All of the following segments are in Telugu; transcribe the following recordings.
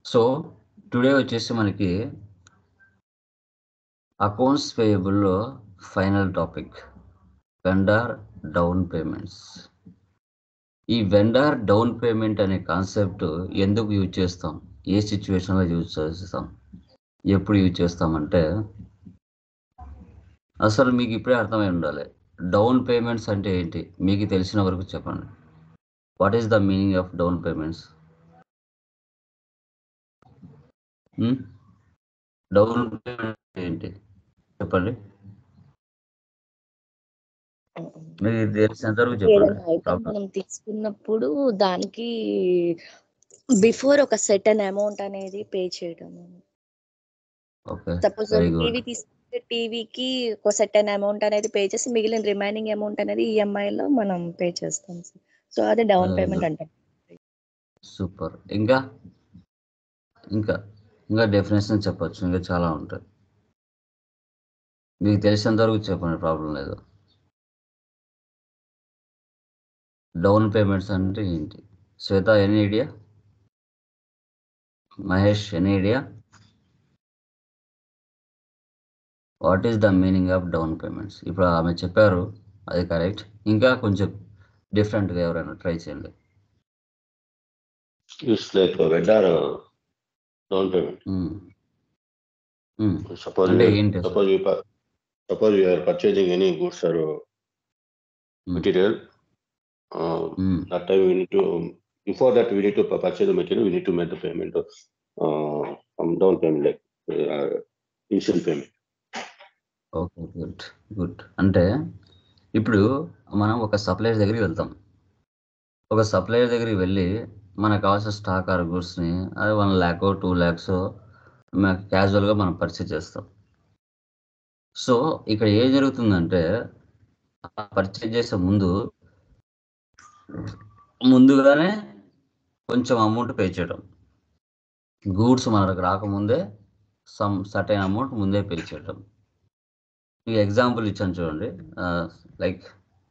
సో టుడే వచ్చేసి మనకి అకౌంట్స్ పేయబుల్లో final topic vendor down payments. ఈ వెండార్ డౌన్ పేమెంట్ అనే కాన్సెప్ట్ ఎందుకు యూజ్ చేస్తాం, ఏ సిచ్యువేషన్లో యూజ్ చేస్తాం, ఎప్పుడు యూజ్ చేస్తామంటే అసలు మీకు ఇప్పుడే అర్థమై ఉండాలి. డౌన్ పేమెంట్స్ అంటే ఏంటి మీకు తెలిసిన వరకు చెప్పండి. What is the meaning of down payments? Down payment ఏంటి చెప్పండి. మీకు తెలిసినంత వరకు చెప్పండి. ఏదైనా ఐటమ్ మనం తీసుకున్నప్పుడు దానికి బిఫోర్ ఒక సెటన్ అమౌంట్ అనేది పే చేయడం. Okay, suppose very good. TV తీసుకుంటే టీవీకి ఒక సెటన్ అమౌంట్ అనేది పే చేసి మిగిలిన రిమైనింగ్ అమౌంట్ అనేది ఈఎంఐలో మనం పే చేస్తాం. సో అది డౌన్ పేమెంట్ అంటాం. సూపర్. ఇంకా ఇంకా ఇంకా డెఫినేషన్ చెప్పచ్చు, ఇంకా చాలా ఉంటాయి. మీకు తెలిసినంత వరకు చెప్పండి, ప్రాబ్లం లేదు. డౌన్ పేమెంట్స్ అంటే ఏంటి? Shweta, any idea? Mahesh, any idea? What is the meaning of down payments? ఇప్పుడు ఆమె చెప్పారు, అది కరెక్ట్. ఇంకా కొంచెం డిఫరెంట్గా ఎవరైనా ట్రై చేయండి. It's like a vendor down payment. Suppose అంటే ఏంటి? suppose you are purchasing any goods or material. That time we need to, before that we need to purchase the material, we need to make the payment of down payment, like initial payment. Okay, good good. అంటే ఇప్పుడు మనం ఒక సప్లయర్ దగ్గరికి వెళ్తాం. ఒక సప్లయర్ దగ్గరికి వెళ్ళి మనకు కావాల్సిన స్టాక్ ఆర్ గూడ్స్ని అది 1 lakh 2 lakhs క్యాజువల్గా మనం పర్చేజ్ చేస్తాం. సో ఇక్కడ ఏం జరుగుతుందంటే పర్చేజ్ చేసే ముందుగానే కొంచెం అమౌంట్ పే చేయడం. గూడ్స్ మనకు రాకముందే సమ్ సర్టైన్ అమౌంట్ ముందే పే చేయడం. మీకు ఎగ్జాంపుల్ ఇచ్చాను చూడండి. Like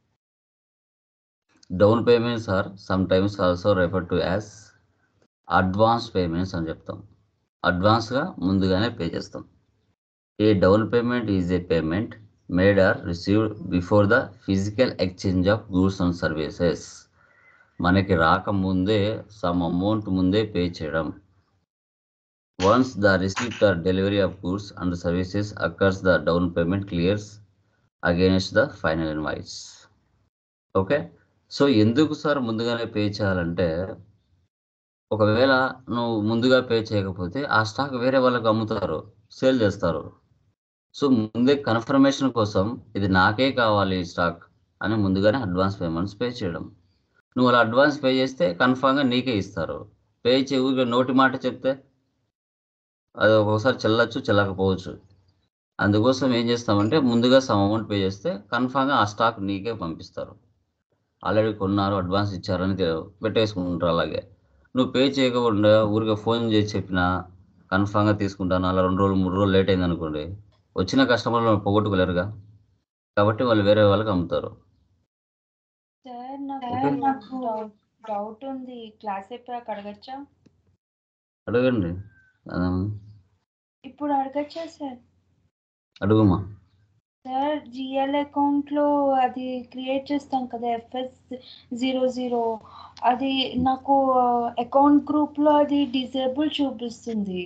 down payments are sometimes also refer to as advance payments అని చెప్తాం. అడ్వాన్స్గా ముందుగానే పే చేస్తాం. A down payment is a payment made or received before the physical exchange of goods and services. మనకి రాకముందే సమ్ అమౌంట్ ముందే పే చేయడం. Once the receipt or delivery of goods and services occurs the down payment clears against the final invoice. Okay, so ఎందుకు సార్ ముందుగానే పే చేయాలంటే, ఒకవేళ నువ్వు ముందుగా పే చేయకపోతే ఆ స్టాక్ వేరే వాళ్ళకి అమ్ముతారు, సేల్ చేస్తారు. సో ముందే కన్ఫర్మేషన్ కోసం ఇది నాకే కావాలి స్టాక్ అని ముందుగానే అడ్వాన్స్ పేమెంట్స్ పే చేయడం. నువ్వు అలా అడ్వాన్స్ పే చేస్తే కన్ఫామ్గా నీకే ఇస్తారు. పే ఊరికే నోటి మాట చెప్తే అది ఒక్కొక్కసారి చెల్లచ్చు, చెల్లకపోవచ్చు. అందుకోసం ఏం చేస్తామంటే ముందుగా సమ్ అమౌంట్ పే చేస్తే కన్ఫామ్గా ఆ స్టాక్ నీకే పంపిస్తారు. ఆల్రెడీ కొన్నారు, అడ్వాన్స్ ఇచ్చారని పెట్టేసుకుంటారు. అలాగే నువ్వు పే చేయకుండా ఊరికే ఫోన్ చేసి చెప్పినా కన్ఫామ్గా తీసుకుంటాను, అలా 2 రోజులు 3 రోజులు లేట్ అయింది అనుకోండి, వచ్చిన కస్టమర్లు పోగొట్టుకోలేరుగా. కాబట్టి వాళ్ళు వేరే వాళ్ళకి అమ్ముతారు. సార్ నాకు డౌట్ ఉంది, క్లాస్ అయిపోయాక అడగచ్చా? అడగండి. ఇప్పుడు అడగచ్చా సార్? అడుగుమా. సార్ జిఎల్ అకౌంట్లో అది క్రియేట్ చేస్తాం కదా, FS00, అది నాకు అకౌంట్ గ్రూప్లో అది డిజేబుల్ చూపిస్తుంది.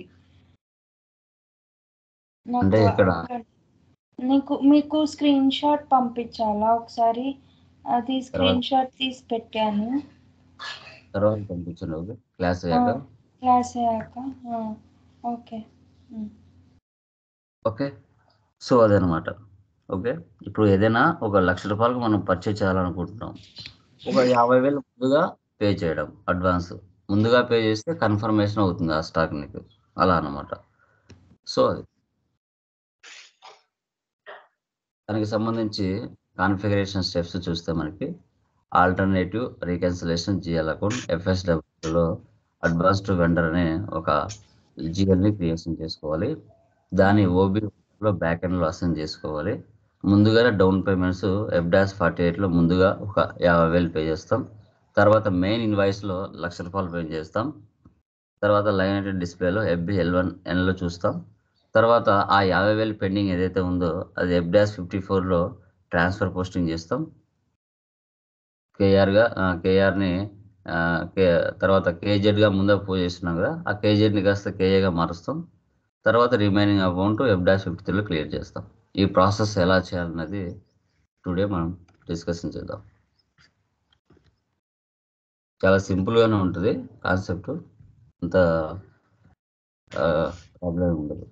అంటే ఇక్కడ మీకు స్క్రీన్ షాట్ పంపించాలా ఒకసారి? అది స్క్రీన్ షాట్ తీసి పెట్టాను. తర్వాత పంపించండి. ఓకే, క్లాస్ అయ్యాక. ఓకే ఓకే, సో అదనమాట. ఓకే, ఇప్పుడు ఏదైనా ఒక 1,00,000 రూపాయలకు మనం పర్చేజ్ చేయాలనుకుంటున్నాం. ఒక 50,000 ముందుగా పే చేయడం అడ్వాన్స్. ముందుగా పే చేస్తే కన్ఫర్మేషన్ అవుతుంది ఆ స్టాక్ నీకు, అలా అన్నమాట. సో దానికి సంబంధించి కాన్ఫిగరేషన్ స్టెప్స్ చూస్తే మనకి ఆల్టర్నేటివ్ రీకన్సిలేషన్ జిఎల్ అకౌంట్ FSWలో అడ్వాన్స్ టు వెండర్ అనే ఒక జిఎల్ని క్రియేషన్ చేసుకోవాలి. దాన్ని OBలో బ్యాక్ ఎండ్లో అసైన్ చేసుకోవాలి. ముందుగానే డౌన్ పేమెంట్స్ F-48లో ముందుగా ఒక 50,000 పే చేస్తాం. తర్వాత మెయిన్ ఇన్వాయిస్లో 1,00,000 రూపాయలు పే చేస్తాం. తర్వాత లైన్ అయితే డిస్ప్లేలో FBL1Nలో చూస్తాం. తర్వాత ఆ 50,000 పెండింగ్ ఏదైతే ఉందో అది F-54లో ట్రాన్స్ఫర్ పోస్టింగ్ చేస్తాం. కేఆర్ని తర్వాత కేజెడ్గా ముందే పోస్ట్ చేస్తున్నాం కదా, ఆ కేజెడ్ని కాస్త కేఏగా మారుస్తాం. తర్వాత రిమైనింగ్ అమౌంట్ F-53లో క్లియర్ చేస్తాం. ఈ ప్రాసెస్ ఎలా చేయాలన్నది టుడే మనం డిస్కషన్ చేద్దాం. చాలా సింపుల్గానే ఉంటుంది కాన్సెప్ట్, అంత ప్రాబ్లం ఉండదు.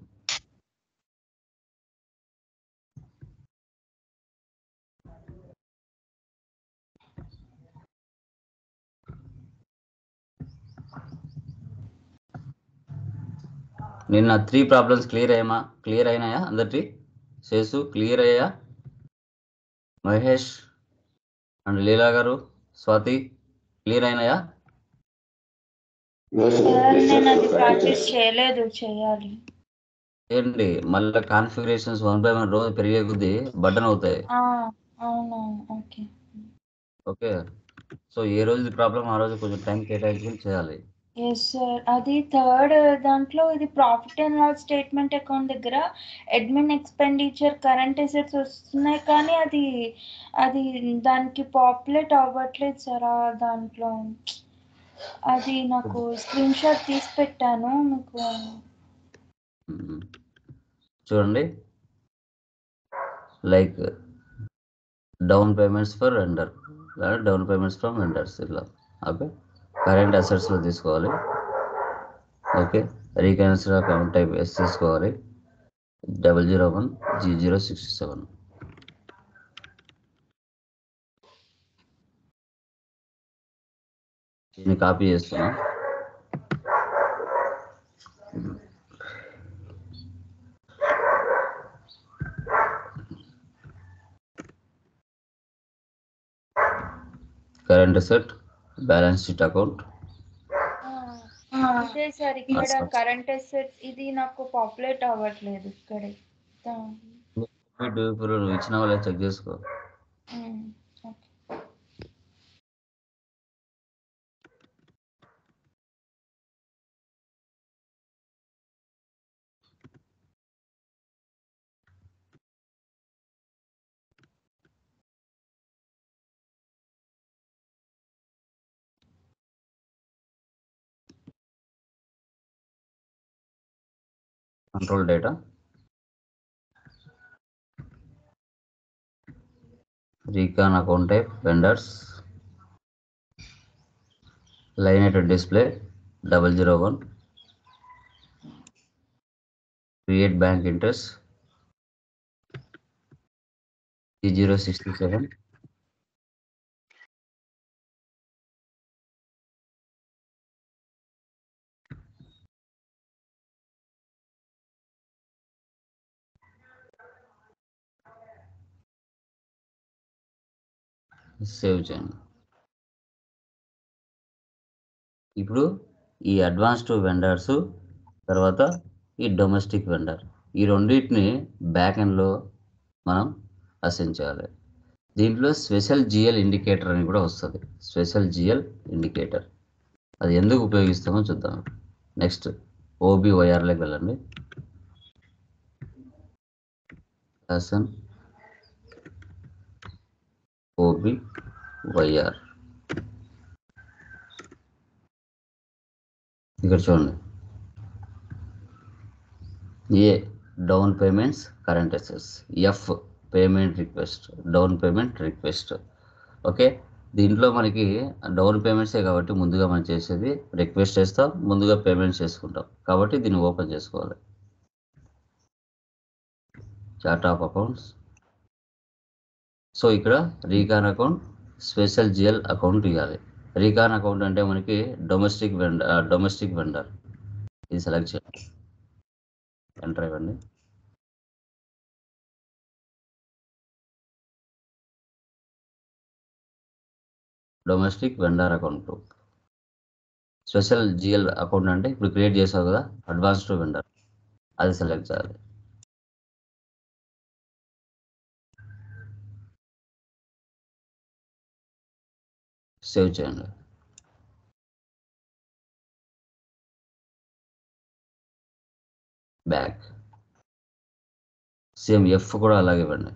నిన్న 3 ప్రాబ్లమ్స్ క్లియర్ అయినాయా అందరికి? శేషు క్లియర్ అయ్యా? మహేష్ అండ్ లీలా గారు, స్వాతి క్లియర్ అయినాయా? నేను అది ప్రాక్టీస్ చేయలేదు, చేయాలి. ఏంటి మళ్ళీ కాన్ఫిగరేషన్స్ 1 by 1 రోజు పెరిగే కొద్దీ బటన్ అవుతాయి. అవునవును. ఓకే ఓకే, సో ఏ రోజు ప్రాబ్లం ఆ రోజు కొంచెం టైం కేటాయించుకొని చేయాలి. Yes sir. అది థర్డ్ దాంట్లో ఇది profit and loss statement account దగ్గర అడ్మిన్ ఎక్స్పెండిచర్ కరెంట్ అసెట్స్ వస్తున్నాయి, కానీ అది దానికి పాపులేట్ అవ్వట్లేదు సార్. దాంట్లో అది నాకు స్క్రీన్ షాట్ తీసి పెట్టాను మీకు. చూడండి, like down payments for vendor, down payments from vendors ఇలా. ఓకే, కరెంట్ అసెట్స్లో తీసుకోవాలి. ఓకే, రీకరెన్సీ అకౌంట్ టైప్ ఎస్ తీసుకోవాలి. 001G067. దీన్ని కాపీ చేస్తున్నా. Current asset, balance sheet account. ఇదే సార్, ఇక్కడ కరెంట్ అసెట్స్ ఇది నాకు పాపులేట్ అవ్వట్లేదు ఇక్కడ. ఇప్పుడు నువ్వు ఇచ్చిన వాళ్ళే చెక్ చేసుకో. Control data, recon account type vendors, line at display 001, create bank interest G067, save చేయండి. ఇప్పుడు ఈ అడ్వాన్స్డ్ వెండర్స్ తర్వాత ఈ డొమెస్టిక్ వెండర్, ఈ రెండింటిని బ్యాక్ ఎండ్లో మనం అసైన్ చేయాలి. దీంట్లో స్పెషల్ జిఎల్ ఇండికేటర్ అని కూడా వస్తుంది. స్పెషల్ జిఎల్ ఇండికేటర్ అది ఎందుకు ఉపయోగిస్తామో చూద్దాం. నెక్స్ట్ OBYRలోకి వెళ్ళండి. అసైన్ OBYR, ఇక్కడ చూడండి. A down payments current assets, F payment request, down payment request. Okay, దీంట్లో మనకి డౌన్ పేమెంట్సే కాబట్టి ముందుగా మనం చేసేది రిక్వెస్ట్ చేస్తాం, ముందుగా పేమెంట్స్ చేసుకుంటాం కాబట్టి దీన్ని ఓపెన్ చేసుకోవాలి. Chart of accounts. సో ఇక్కడ recon account, special GL account ఇవ్వాలి. రీకాన్ అకౌంట్ అంటే మనకి డొమెస్టిక్ వెండర్ ఇది సెలెక్ట్ చేయాలి. ఎంటర్ ఇవ్వండి. Domestic vendor account group. Special GL account అంటే ఇప్పుడు క్రియేట్ చేసావు కదా అడ్వాన్స్డ్ వెండర్, అది సెలెక్ట్ చేయాలి. సేవ్ చేయండి. బ్యాక్. సేమ్ ఎఫ్ కూడా అలాగే ఇవ్వండి.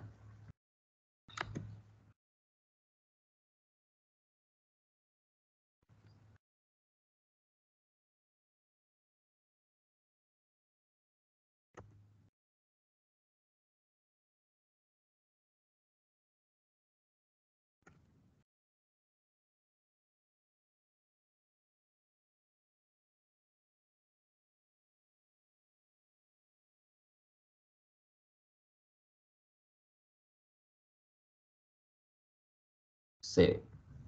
సేవ్.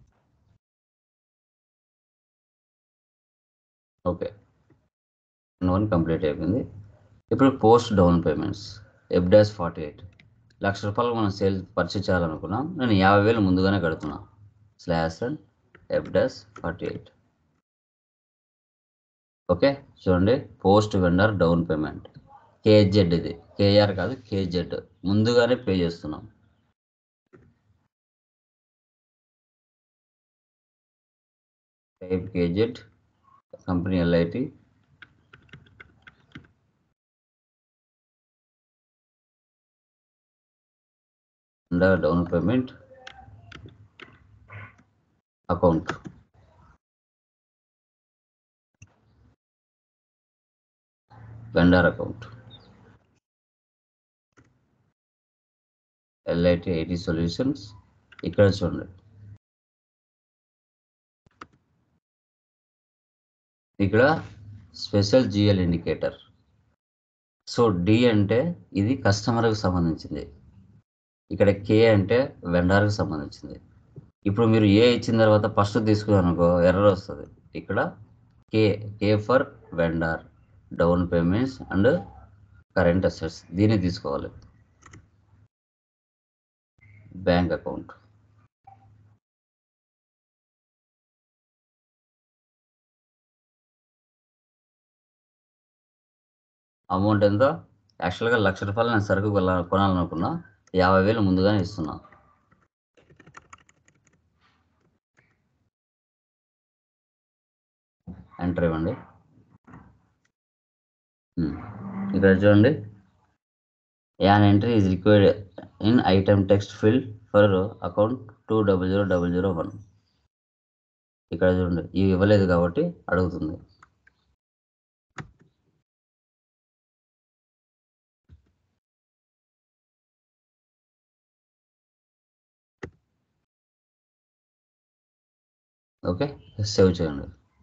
ఓకే, 1 కంప్లీట్ అయిపోయింది. ఇప్పుడు పోస్ట్ డౌన్ పేమెంట్స్ F-48 ₹1,00,000 మనం సేల్ పర్చేజ్ చేయాలనుకున్నాం. నేను 50,000 ముందుగానే కడుతున్నా. /F-48. ఓకే, చూడండి post vendor down payment KZ, ఇది KR కాదు KZ, ముందుగానే పే చేస్తున్నాం. Type KZ, company LIT, down payment account, vendor account, LIT IT solutions. ఇక్కడ చూడండి, ఇక్కడ special GL indicator. So D అంటే ఇది కస్టమర్కి సంబంధించింది, ఇక్కడ K అంటే వెండర్కి సంబంధించింది. ఇప్పుడు మీరు ఏ ఇచ్చిన తర్వాత ఫస్ట్ తీసుకున్నారనుకో ఎర్రర్ వస్తుంది. ఇక్కడ K for vendor, down payments and current assets, దీన్ని తీసుకోవాలి. బ్యాంక్ అకౌంట్, అమౌంట్ ఎంత? యాక్చువల్గా ₹1,00,000 నేను సరుకు కొనాలనుకున్నా, 50,000 ముందుగానే ఇస్తున్నా. ఎంటర్ ఇవ్వండి. ఇక్కడ చూడండి, an entry is required in item text field for account 200001. ఇక్కడ చూడండి, ఇవి ఇవ్వలేదు కాబట్టి అడుగుతుంది. ఓకే, సేవ్ చేయండి.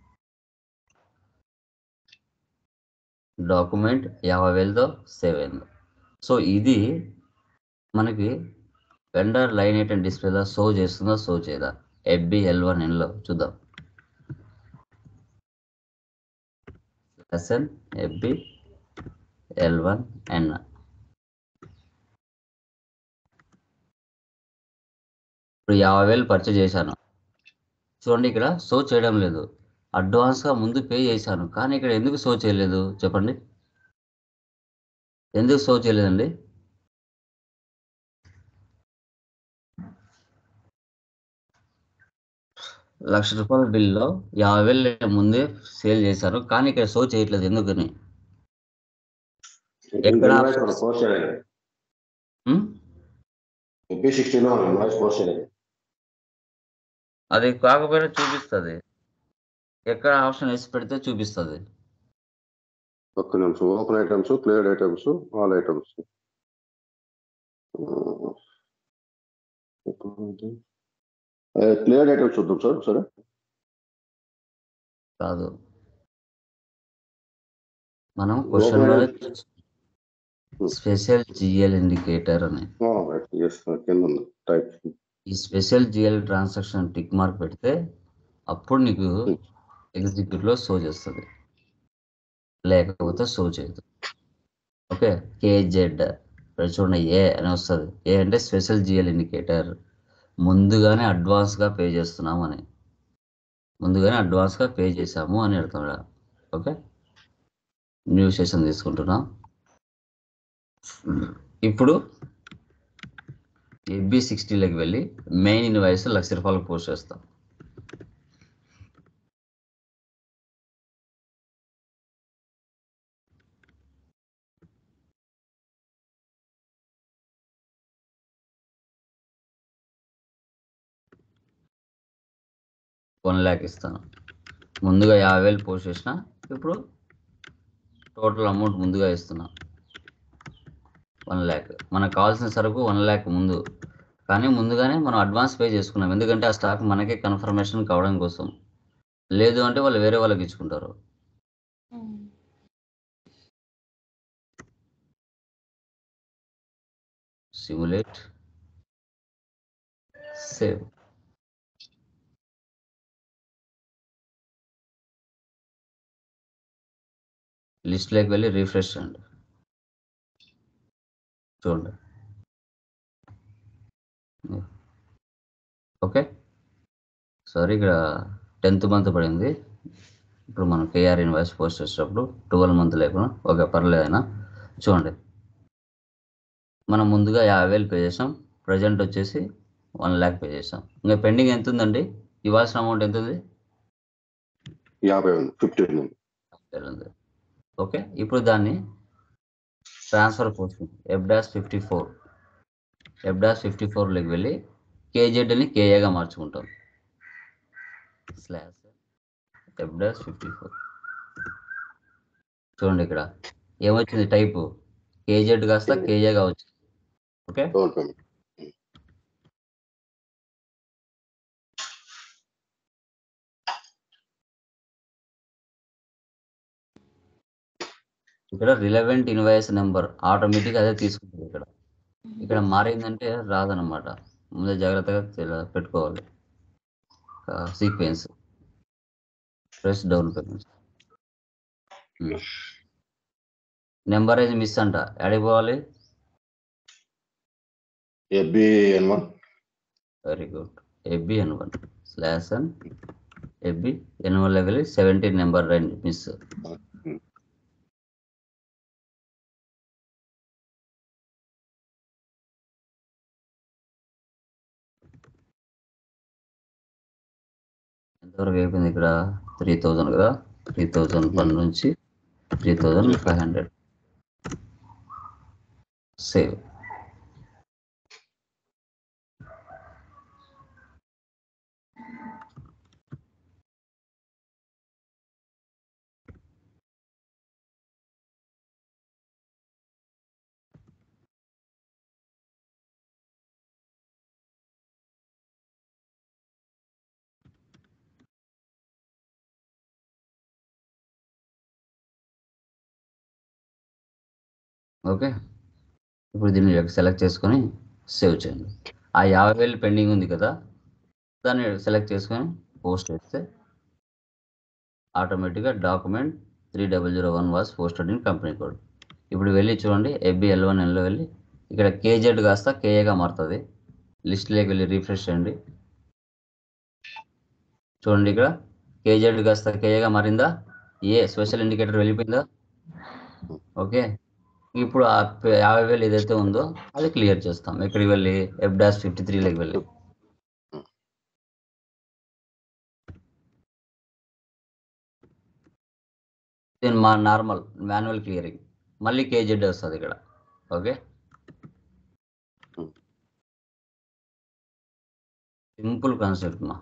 డాక్యుమెంట్ 50,000తో సేవ్ అయింది. సో ఇది మనకి వెండర్ లైన్ ఐటమ్ డిస్ప్లేలో షో చేస్తుందా, షో చేయదా? FBL1Nలో చూద్దాం. FBL1N. ఇప్పుడు 50,000 పర్చేజ్ చేశాను. చూడండి, ఇక్కడ షో చేయడం లేదు. అడ్వాన్స్గా ముందు పే చేశాను, కానీ ఇక్కడ ఎందుకు షో చేయలేదు చెప్పండి? ఎందుకు షో చేయలేదండి? ₹1,00,000 బిల్లో 50,000 ముందే సేల్ చేశాను, కానీ ఇక్కడ షో చేయట్లేదు ఎందుకని? ఎక్కడ అది కాకపోయినా చూపిస్తుంది. ఎక్కడ ఆప్షన్ వేసి పెడితే చూపిస్తుంది. ఒక్క నిమిషం. Open items, cleared items, all items. Cleared items చూద్దాం సార్ సరే. కాదు, మనం క్వశ్చన్లో స్పెషల్ GL ఇండికేటర్ అని ఈ special GL transaction tick mark పెడితే అప్పుడు నీకు ఎగ్జిక్యూట్లో షో చేస్తుంది, లేకపోతే షో చేయదు. ఓకే, KZ చూడండి, A అని వస్తుంది. A అంటే స్పెషల్ GL ఇండికేటర్, ముందుగానే అడ్వాన్స్గా పే చేస్తున్నాం అని, ముందుగానే అడ్వాన్స్గా పే చేసాము అని అర్థం. ఓకే, న్యూ సెషన్ తీసుకుంటున్నాం. ఇప్పుడు FB60లోకి వెళ్ళి మెయిన్ ఇన్వాయిస్ ₹1,00,000 పోస్ట్ చేస్తాం. 1 lakh ఇస్తాను. ముందుగా 50,000 పోస్ట్ చేసిన, ఇప్పుడు టోటల్ అమౌంట్ ముందుగా ఇస్తున్నా 1 lakh. మనకు కావాల్సిన సరుకు 1 lakh ముందు, కానీ ముందుగానే మనం అడ్వాన్స్ పే చేసుకున్నాం, ఎందుకంటే ఆ స్టాక్ మనకే కన్ఫర్మేషన్ కావడం కోసం. లేదు అంటే వాళ్ళు వేరే వాళ్ళకి ఇచ్చుకుంటారు. Simulate, save. లిస్ట్లోకి వెళ్ళి రిఫ్రెష్ చేయండి, చూడండి. ఓకే, సారీ ఇక్కడ 10th month పడింది. ఇప్పుడు మనం కేఆర్ ఇన్వాయిస్ పోస్ట్ చేసేటప్పుడు 12 month లేకుండా ఓకే పర్లేదైనా. చూడండి, మనం ముందుగా 50,000 పే చేసాం, ప్రజెంట్ వచ్చేసి 1 lakh పే చేసాం. ఇంకా పెండింగ్ ఎంత ఉందండి? ఇవ్వాల్సిన అమౌంట్ ఎంత ఉంది? 50 ఉంది. ఓకే, ఇప్పుడు దాన్ని ట్రాన్స్ఫర్ పోస్ట్ F-54లోకి వెళ్ళి కేజెడ్ని కేఏగా మార్చుకుంటాం. Slash F-54. చూడండి ఇక్కడ ఏమొచ్చింది, టైపు కేజెడ్ కాస్త కేఏగా వచ్చింది. ఓకే, ఇక్కడ రిలవెంట్ ఇన్వాయిస్ నెంబర్ ఆటోమేటిక్ అదే తీసుకుంటుంది. ఇక్కడ మారిందంటే రాదనమాట, ముందే జాగ్రత్తగా పెట్టుకోవాలి sequence. Press down payments, number అయితే మిస్ అంట, అడిగిపోవాలి. FBN1. Very good, FBN1 /n FBN1 వెళ్ళి 17 నెంబర్ మిస్. ఎంతవరకు అయిపోయింది ఇక్కడ? 3,000 కదా, 3,001 నుంచి 3,500. సేవ్. ఓకే, ఇప్పుడు దీన్ని సెలెక్ట్ చేసుకొని సేవ్ చేయండి. ఆ 50,000 పెండింగ్ ఉంది కదా, దాన్ని సెలెక్ట్ చేసుకొని పోస్ట్ చేస్తే ఆటోమేటిక్గా document 3001 was posted in company code. ఇప్పుడు వెళ్ళి చూడండి, FBL1Nలో వెళ్ళి ఇక్కడ కేజెడ్ కాస్త కేఏగా మారుతుంది. లిస్ట్లోకి వెళ్ళి రిఫ్రెష్ చేయండి, చూడండి ఇక్కడ కేజెడ్ కాస్త కేఏగా మారిందా? ఏ స్పెషల్ ఇండికేటర్ వెళ్ళిపోయిందా? ఓకే, ఇప్పుడు ఆ 50,000 ఏదైతే ఉందో అది క్లియర్ చేస్తాం. ఎక్కడికి వెళ్ళి F-53లోకి వెళ్ళి దీని మా నార్మల్ మాన్యువల్ క్లియరింగ్, మళ్ళీ కేజెడ్ వస్తుంది ఇక్కడ. ఓకే, సింపుల్ కాన్సెప్ట్ మా.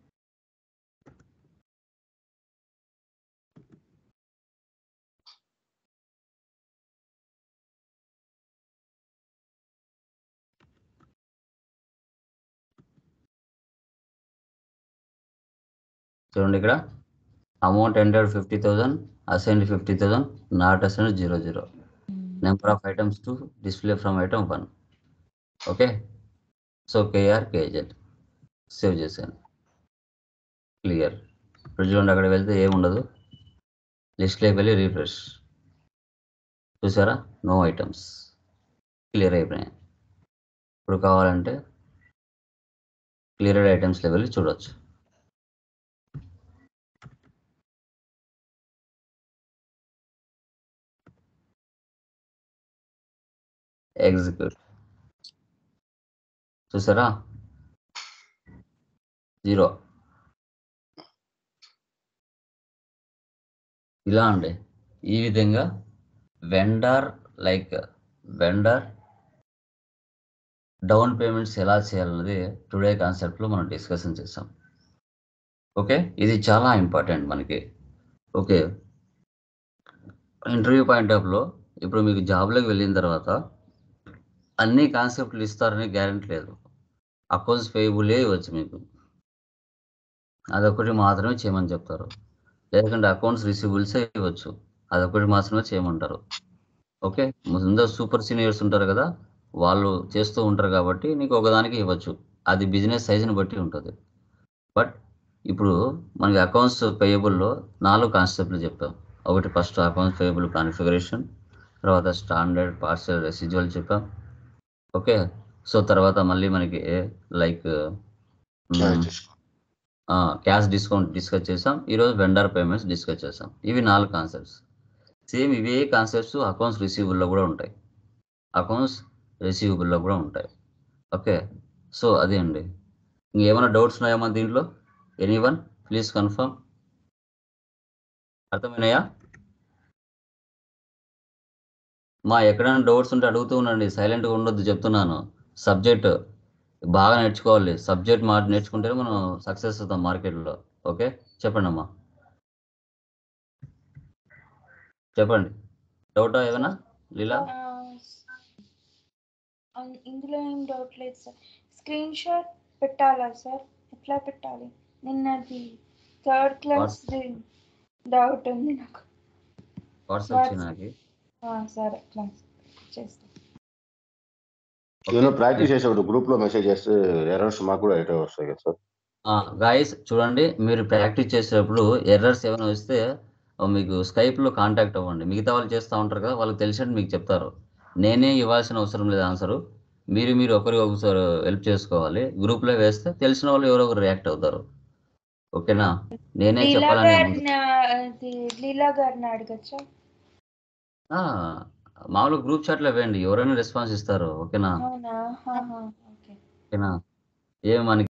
చూడండి ఇక్కడ amount entered 50,000, assigned 50,000, not assigned 00. Number of items to display from item 1. Okay, so KR KZ save చేశాను, క్లియర్. ఇప్పుడు చూడండి అక్కడ వెళ్తే ఏముండదు, లిస్ట్లోకి వెళ్ళి రిఫ్రెష్, చూసారా? నో ఐటమ్స్, క్లియర్ అయిపోయినాయి. ఇప్పుడు కావాలంటే క్లియర్డ్ ఐటమ్స్లో వెళ్ళి చూడవచ్చు. ఎగ్జిక్యూట్, చూసారా? 0. ఇలా అండి, ఈ విధంగా వెండర్ డౌన్ పేమెంట్స్ ఎలా చేయాలన్నది టుడే కాన్సెప్ట్లో మనం డిస్కషన్ చేసాం. ఓకే, ఇది చాలా ఇంపార్టెంట్ మనకి. ఓకే, ఇంటర్వ్యూ పాయింట్ ఆఫ్ లో ఇప్పుడు మీకు జాబ్లోకి వెళ్ళిన తర్వాత అన్ని కాన్సెప్ట్లు ఇస్తారని గ్యారెంటీ లేదు. అకౌంట్స్ పేయబులే ఇవ్వచ్చు మీకు, అదొకటి మాత్రమే చేయమని చెప్తారు. లేకుంటే అకౌంట్స్ రిసీవబుల్సే ఇవ్వచ్చు, అదొకటి మాత్రమే చేయమంటారు. ఓకే, ముందు సూపర్ సీనియర్స్ ఉంటారు కదా, వాళ్ళు చేస్తూ ఉంటారు కాబట్టి నీకు ఒకదానికి ఇవ్వచ్చు, అది బిజినెస్ సైజుని బట్టి ఉంటుంది. బట్ ఇప్పుడు మనకి అకౌంట్స్ పేయబుల్లో 4 కాన్సెప్ట్లు చెప్పాం. ఒకటి ఫస్ట్ అకౌంట్స్ పేయబుల్ కాన్ఫిగరేషన్, తర్వాత స్టాండర్డ్ పార్షియల్ రెసిడ్యువల్ చెప్పాం. ఓకే, సో తర్వాత మళ్ళీ మనకి లైక్ క్యాష్ డిస్కౌంట్ డిస్కస్ చేసాం. ఈరోజు వెండర్ పేమెంట్స్ డిస్కస్ చేసాం. ఇవి 4 కాన్సెప్ట్స్. సేమ్ ఇవే కాన్సెప్ట్స్ అకౌంట్స్ రిసీవబుల్లో కూడా ఉంటాయి, అకౌంట్స్ రిసీవబుల్లో కూడా ఉంటాయి. ఓకే, సో అదే అండి. ఇంకేమైనా డౌట్స్ ఉన్నాయమ్మా దీంట్లో? Anyone please confirm. అర్థమైనాయా మా? ఎక్కడైనా డౌట్స్ ఉంటే అడుగుతూ ఉండండి, సైలెంట్గా ఉండొద్దు చెప్తున్నాను. సబ్జెక్ట్ బాగా నేర్చుకోవాలి, సబ్జెక్ట్ నేర్చుకుంటేనే మనం సక్సెస్ అవుతాం మార్కెట్లో. ఓకే, చెప్పండి అమ్మా, చెప్పండి. డౌటా ఏమైనా లీలా? ఇందులో ఏం డౌట్ లేదు సార్. స్క్రీన్ షాట్ పెట్టాలా సార్? ఎట్లా పెట్టాలి? నిన్నది థర్డ్ క్లాస్ డౌట్ ఉంది నాకు. వాట్సాప్ చేయడానికి సరే, క్లాస్ చేస్తాను. ఏదైనా ప్రాక్టీస్ చేసేప్పుడు గ్రూప్ లో మెసేజ్ చేస్తే ఎర్రర్స్ మాకు కూడా ఎయిట్ వస్తాయి కదా సార్. గాయస్ చూడండి, మీరు ప్రాక్టీస్ చేసేటప్పుడు ఎర్రర్స్ ఏమైనా వస్తే మీకు స్కైప్లో కాంటాక్ట్ అవ్వండి. మిగతా వాళ్ళు చేస్తూ ఉంటారు కదా, వాళ్ళకి తెలిసినట్టు మీకు చెప్తారు. నేనే ఇవ్వాల్సిన అవసరం లేదు ఆన్సరు, మీరు ఒకరికి ఒకసారి హెల్ప్ చేసుకోవాలి. గ్రూప్లో వేస్తే తెలిసిన వాళ్ళు ఎవరో ఒకరు రియాక్ట్ అవుతారు. ఓకేనా, నేనే చెప్పాలని లీలా గారిని అడగచ్చా? మామూలు గ్రూప్ చాట్లో వేయండి, ఎవరైనా రెస్పాన్స్ ఇస్తారు. ఓకేనా, అవునా? ఓకేనా, ఏం మనకి